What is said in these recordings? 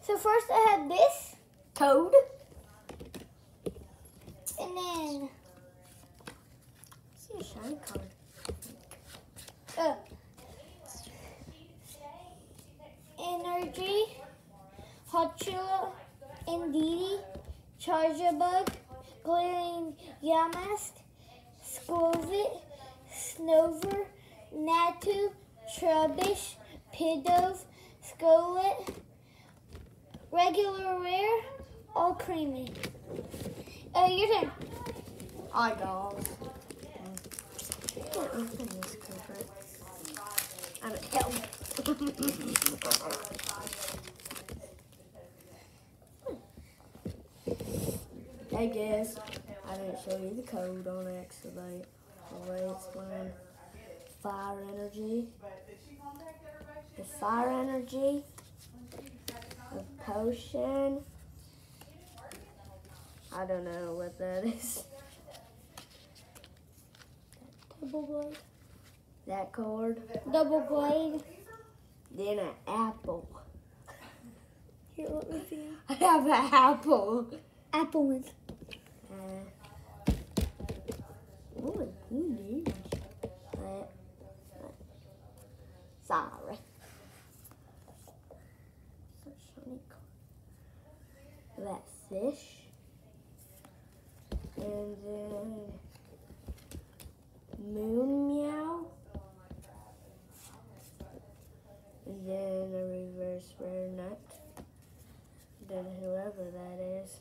So first I had this Code. and then See a shiny card. Energy, Hotchula, Indeedee, Charjabug, Glittering Yamask, Squovit, Snover, Natu, Trubbish, Pidove, Scolet, regular rare, all creamy. Your turn. I got. I can't open this cover. I'm a help. I guess I didn't show you the code on accident. The way it's going. Fire energy. The fire energy. The potion. I don't know what that is. Double blade. That card. Double blade. Then an apple. Here, let me see. I have an apple. Apple ones. Oh, who needs that? Sorry. That fish. And then moon meow. And then a reverse rare nut. Then whoever that is.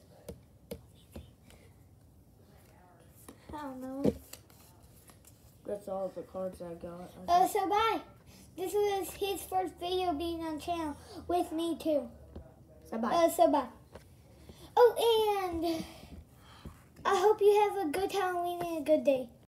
I don't know. That's all the cards I got. So bye. This was his first video being on channel with me too. So bye. So bye. Oh, and I hope you have a good Halloween and a good day.